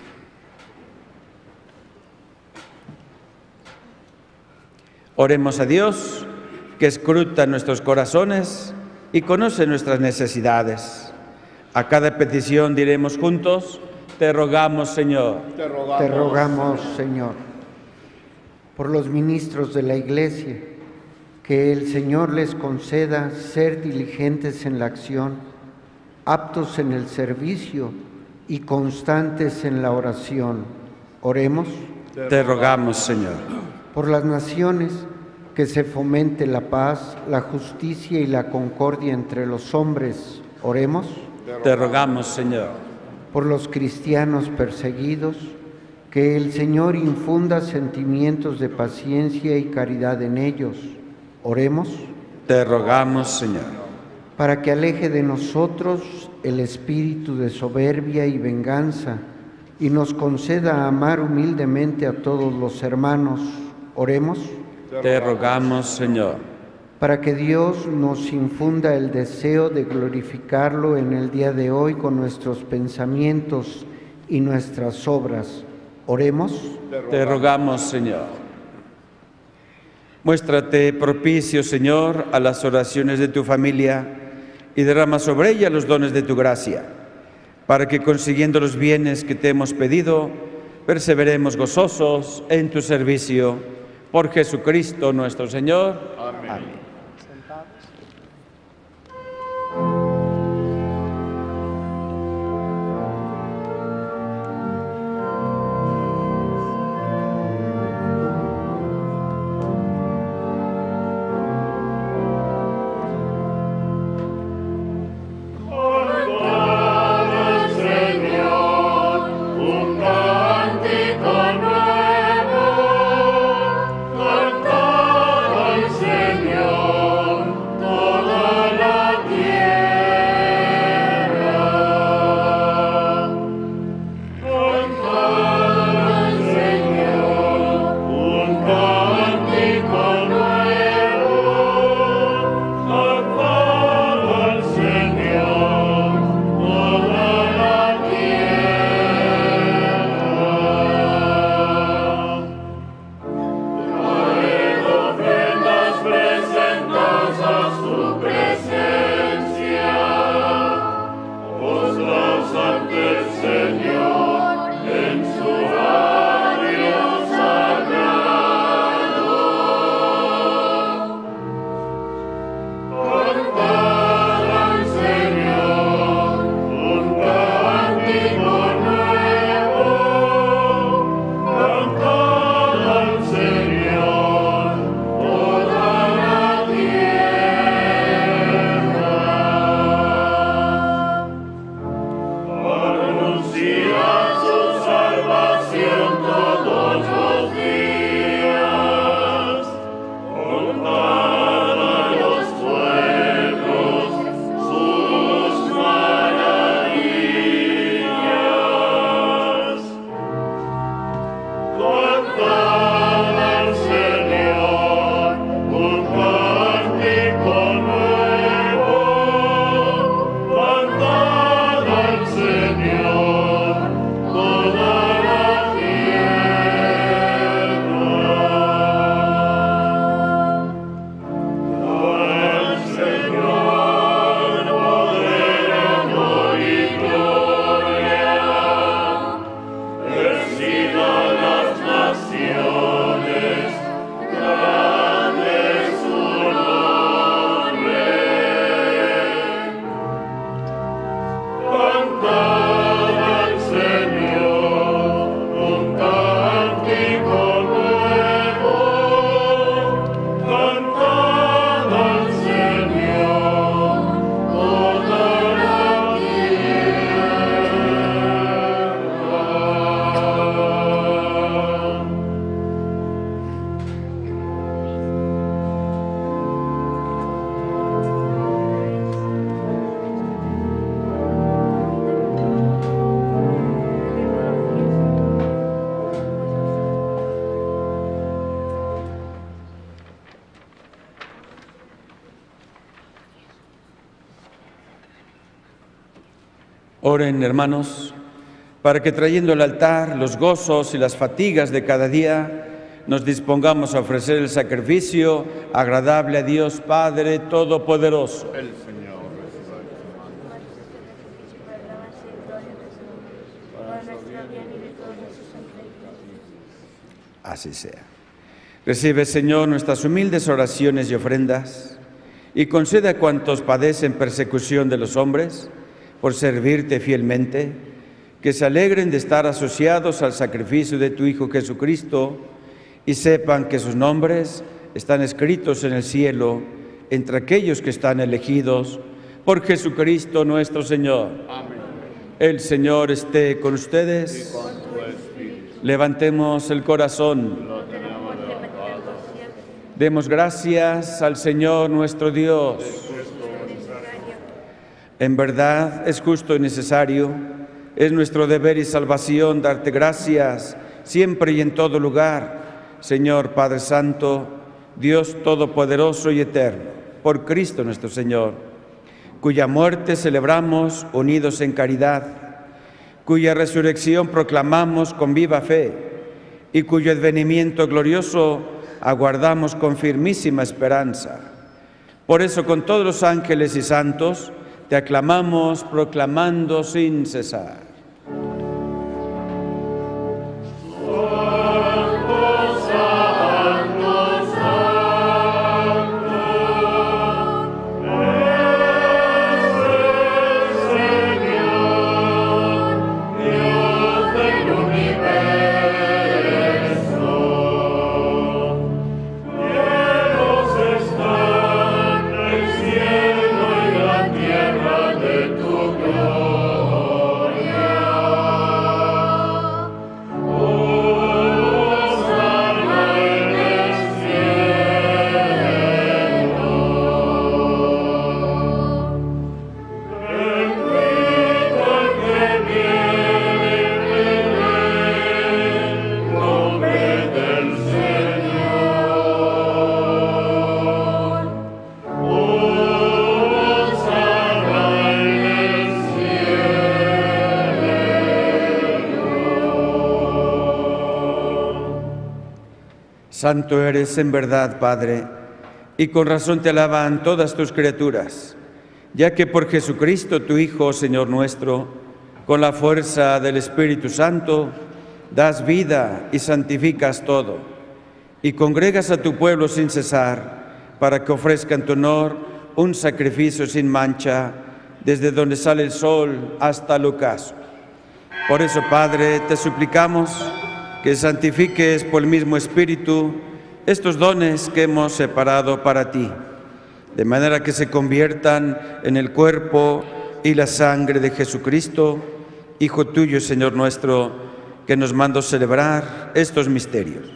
Oremos a Dios, que escruta nuestros corazones y conoce nuestras necesidades. A cada petición diremos juntos: te rogamos, Señor. Te rogamos, Te rogamos Señor. Por los ministros de la Iglesia, que el Señor les conceda ser diligentes en la acción, aptos en el servicio y constantes en la oración. Oremos. Te rogamos, Señor. Por las naciones, que se fomente la paz, la justicia y la concordia entre los hombres. Oremos. Te rogamos, Señor. por los cristianos perseguidos, que el Señor infunda sentimientos de paciencia y caridad en ellos. Oremos. Te rogamos, Señor. Para que aleje de nosotros el espíritu de soberbia y venganza y nos conceda amar humildemente a todos los hermanos. Oremos. Te rogamos, Señor. Para que Dios nos infunda el deseo de glorificarlo en el día de hoy con nuestros pensamientos y nuestras obras. Oremos. Te rogamos, Señor. Muéstrate propicio, Señor, a las oraciones de tu familia y derrama sobre ella los dones de tu gracia, para que consiguiendo los bienes que te hemos pedido, perseveremos gozosos en tu servicio. Por Jesucristo nuestro Señor. Amén. Amén. Oren, hermanos, para que trayendo al altar los gozos y las fatigas de cada día, nos dispongamos a ofrecer el sacrificio agradable a Dios Padre Todopoderoso. El Señor Así sea. Recibe, Señor, nuestras humildes oraciones y ofrendas, y concede a cuantos padecen persecución de los hombres, por servirte fielmente, que se alegren de estar asociados al sacrificio de tu Hijo Jesucristo y sepan que sus nombres están escritos en el cielo entre aquellos que están elegidos por Jesucristo nuestro Señor. Amén. El Señor esté con ustedes. Y con tu espíritu. Levantemos el corazón. Lo tenemos levantado. Demos gracias al Señor nuestro Dios. En verdad es justo y necesario, es nuestro deber y salvación darte gracias siempre y en todo lugar, Señor Padre Santo, Dios Todopoderoso y Eterno, por Cristo nuestro Señor, cuya muerte celebramos unidos en caridad, cuya resurrección proclamamos con viva fe y cuyo advenimiento glorioso aguardamos con firmísima esperanza. Por eso, con todos los ángeles y santos, te aclamamos proclamando sin cesar. Santo eres en verdad, Padre, y con razón te alaban todas tus criaturas, ya que por Jesucristo, tu Hijo, Señor nuestro, con la fuerza del Espíritu Santo, das vida y santificas todo, y congregas a tu pueblo sin cesar, para que ofrezca en tu honor un sacrificio sin mancha, desde donde sale el sol hasta el ocaso. Por eso, Padre, te suplicamos que santifiques por el mismo Espíritu estos dones que hemos separado para ti, de manera que se conviertan en el cuerpo y la sangre de Jesucristo, Hijo tuyo, Señor nuestro, que nos mandó celebrar estos misterios.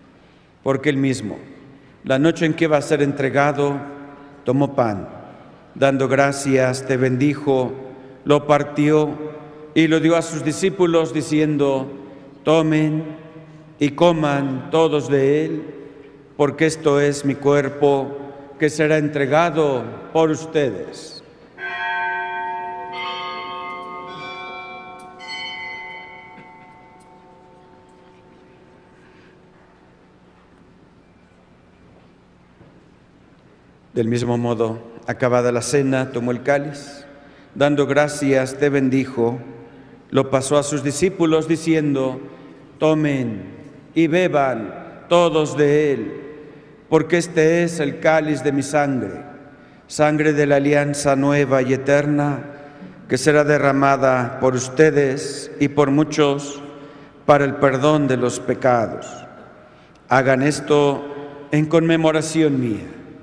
Porque él mismo, la noche en que iba a ser entregado, tomó pan, dando gracias, te bendijo, lo partió y lo dio a sus discípulos, diciendo: tomen y coman todos de él, porque esto es mi cuerpo que será entregado por ustedes. Del mismo modo, acabada la cena, tomó el cáliz, dando gracias, te bendijo, lo pasó a sus discípulos, diciendo: tomen y beban todos de él, porque este es el cáliz de mi sangre, sangre de la alianza nueva y eterna, que será derramada por ustedes y por muchos para el perdón de los pecados. Hagan esto en conmemoración mía.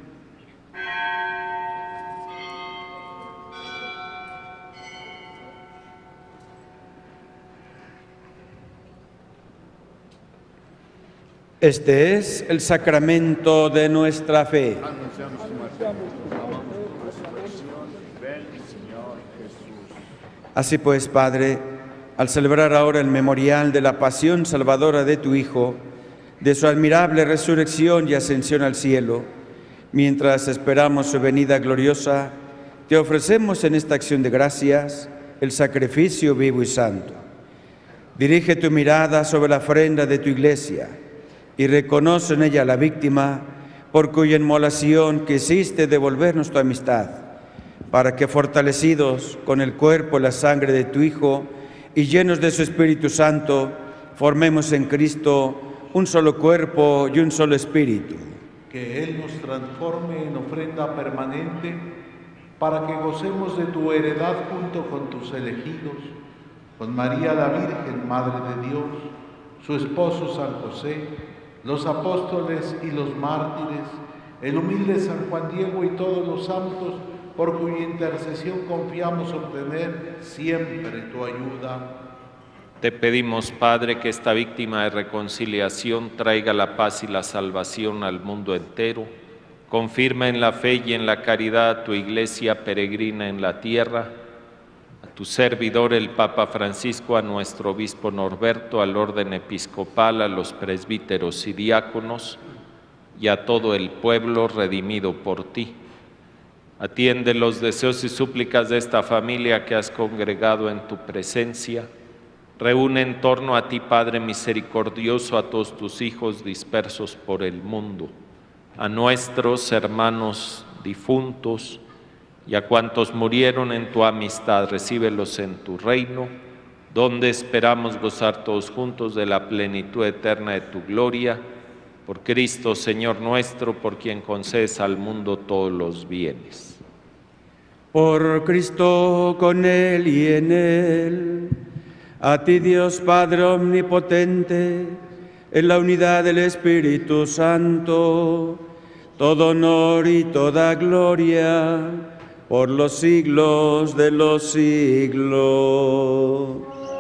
Este es el sacramento de nuestra fe. Anunciamos tu muerte, proclamamos tu resurrección. Ven, Señor Jesús. Así pues, Padre, al celebrar ahora el memorial de la pasión salvadora de tu Hijo, de su admirable resurrección y ascensión al cielo, mientras esperamos su venida gloriosa, te ofrecemos en esta acción de gracias el sacrificio vivo y santo. Dirige tu mirada sobre la ofrenda de tu Iglesia y reconoce en ella la víctima por cuya inmolación quisiste devolvernos tu amistad, para que, fortalecidos con el cuerpo y la sangre de tu Hijo y llenos de su Espíritu Santo, formemos en Cristo un solo cuerpo y un solo espíritu. Que Él nos transforme en ofrenda permanente, para que gocemos de tu heredad junto con tus elegidos, con María la Virgen, Madre de Dios, su esposo San José, los apóstoles y los mártires, el humilde San Juan Diego y todos los santos, por cuya intercesión confiamos obtener siempre tu ayuda. Te pedimos, Padre, que esta víctima de reconciliación traiga la paz y la salvación al mundo entero. Confirma en la fe y en la caridad a tu Iglesia peregrina en la tierra, a tu servidor el Papa Francisco, a nuestro obispo Norberto, al orden episcopal, a los presbíteros y diáconos, y a todo el pueblo redimido por ti. Atiende los deseos y súplicas de esta familia que has congregado en tu presencia. Reúne en torno a ti, Padre misericordioso, a todos tus hijos dispersos por el mundo, a nuestros hermanos difuntos y a cuantos murieron en tu amistad. Recíbelos en tu reino, donde esperamos gozar todos juntos de la plenitud eterna de tu gloria. Por Cristo, Señor nuestro, por quien concedes al mundo todos los bienes. Por Cristo, con Él y en Él, a ti Dios Padre omnipotente, en la unidad del Espíritu Santo, todo honor y toda gloria, por los siglos de los siglos.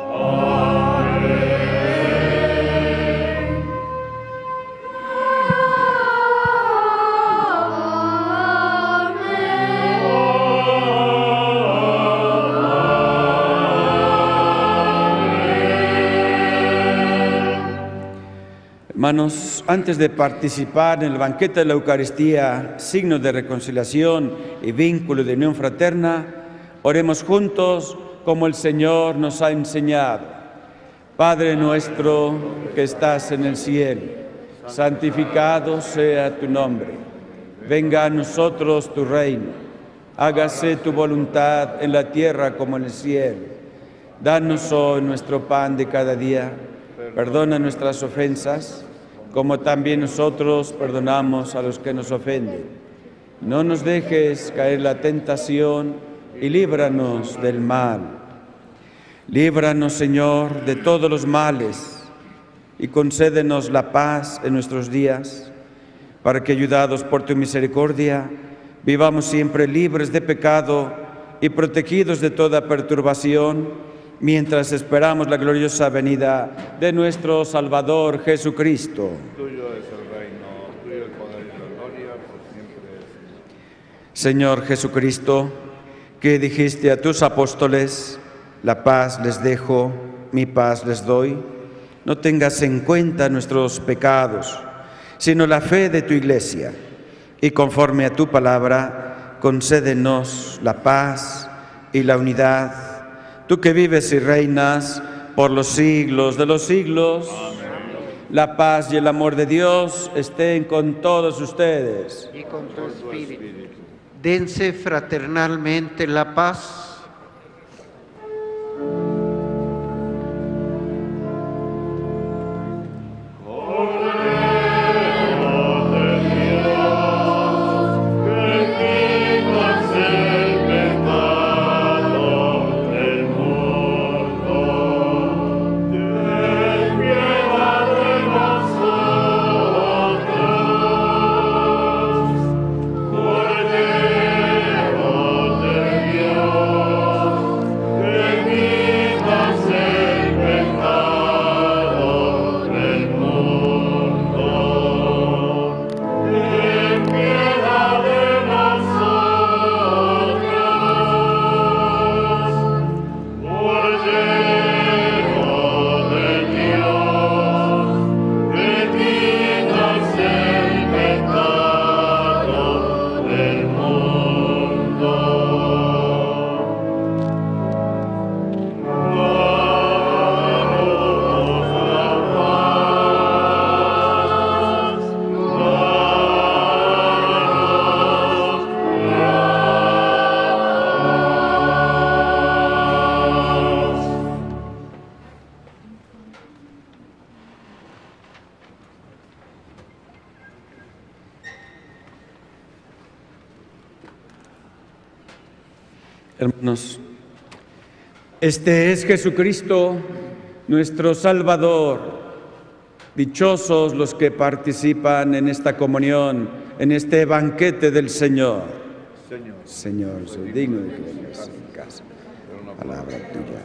Hermanos, antes de participar en el banquete de la Eucaristía, signo de reconciliación y vínculo de unión fraterna, oremos juntos como el Señor nos ha enseñado. Padre nuestro que estás en el cielo, santificado sea tu nombre. Venga a nosotros tu reino. Hágase tu voluntad en la tierra como en el cielo. Danos hoy nuestro pan de cada día. Perdona nuestras ofensas, como también nosotros perdonamos a los que nos ofenden. No nos dejes caer en la tentación y líbranos del mal. Líbranos, Señor, de todos los males y concédenos la paz en nuestros días, para que, ayudados por tu misericordia, vivamos siempre libres de pecado y protegidos de toda perturbación, mientras esperamos la gloriosa venida de nuestro Salvador Jesucristo. Tuyo es el reino, tuyo el poder y la gloria, por siempre. Señor Jesucristo, que dijiste a tus apóstoles, la paz les dejo, mi paz les doy, no tengas en cuenta nuestros pecados, sino la fe de tu Iglesia, y conforme a tu palabra, concédenos la paz y la unidad. Tú que vives y reinas por los siglos de los siglos, amén. La paz y el amor de Dios estén con todos ustedes. Y con tu espíritu. Dense fraternalmente la paz. Hermanos, este es Jesucristo, nuestro Salvador. Dichosos los que participan en esta comunión, en este banquete del Señor. Señor. Señor, soy digno de que vengas en casa. Palabra tuya.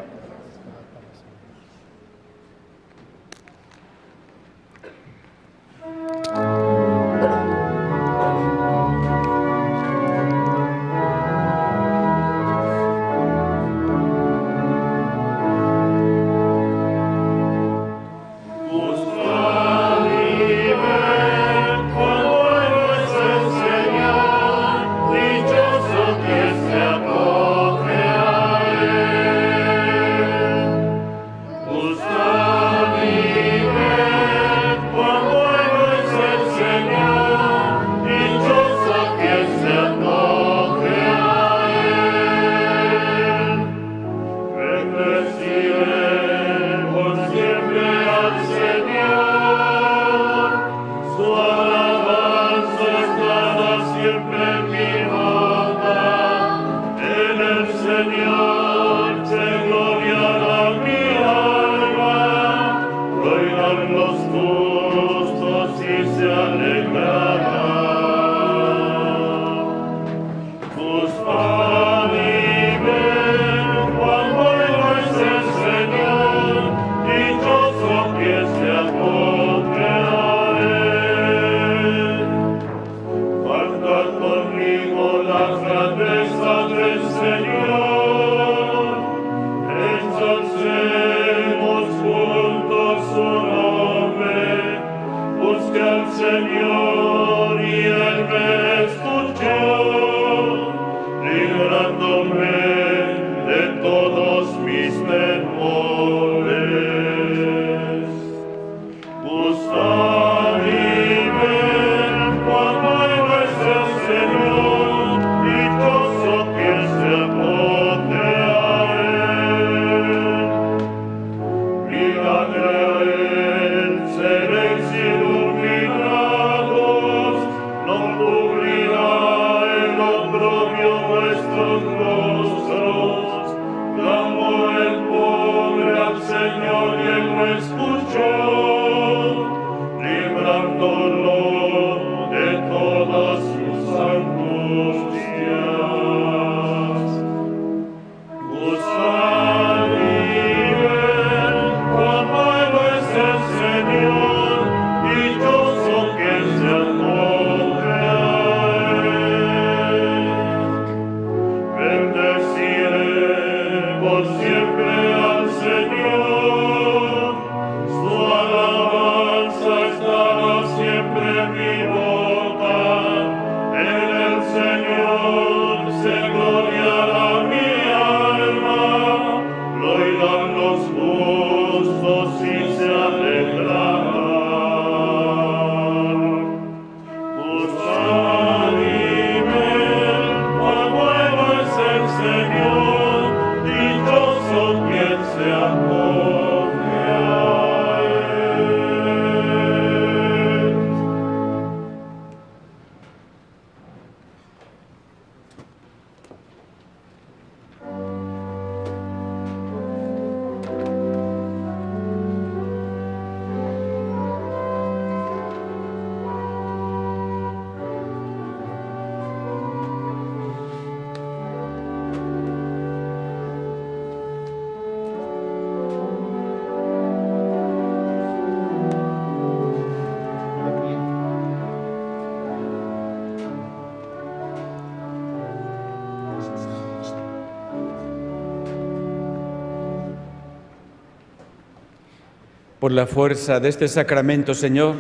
Por la fuerza de este sacramento, Señor,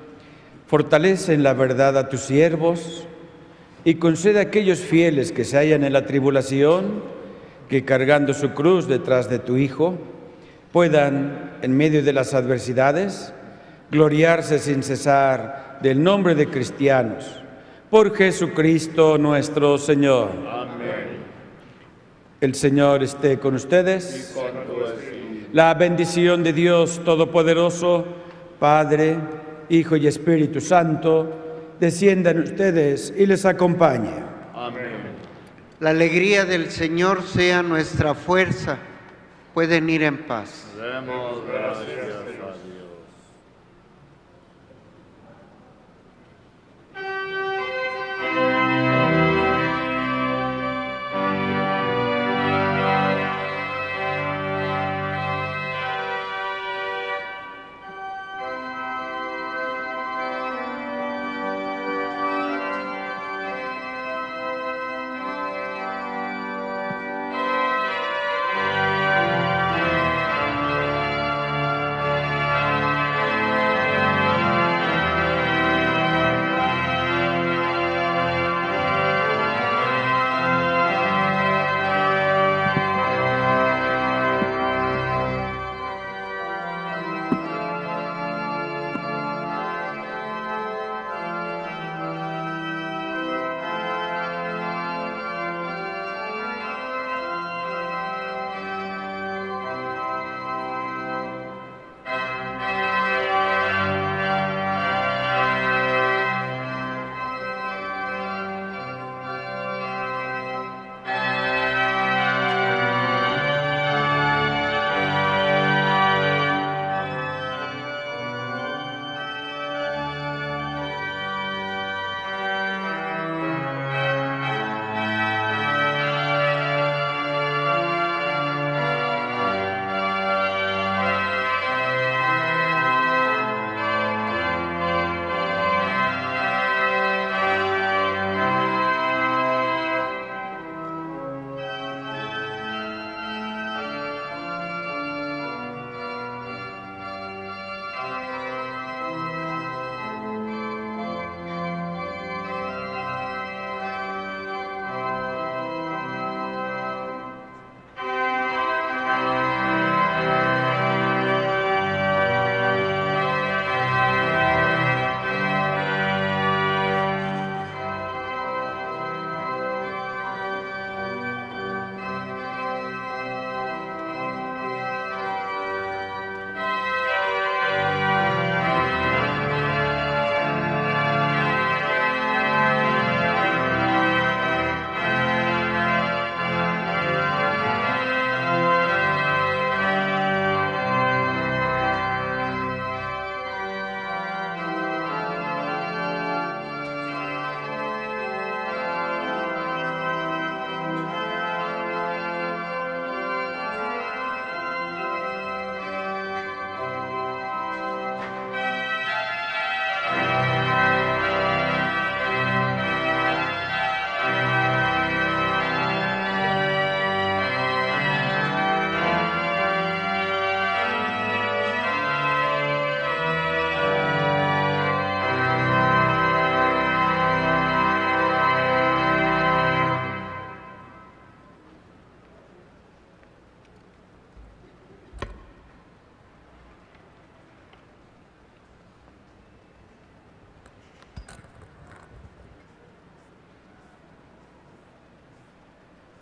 fortalece en la verdad a tus siervos y concede a aquellos fieles que se hallan en la tribulación, que cargando su cruz detrás de tu Hijo, puedan, en medio de las adversidades, gloriarse sin cesar del nombre de cristianos. Por Jesucristo nuestro Señor. Amén. El Señor esté con ustedes. Y con tu espíritu. La bendición de Dios Todopoderoso, Padre, Hijo y Espíritu Santo, descienda en ustedes y les acompañe. Amén. La alegría del Señor sea nuestra fuerza. Pueden ir en paz. Demos gracias a Dios.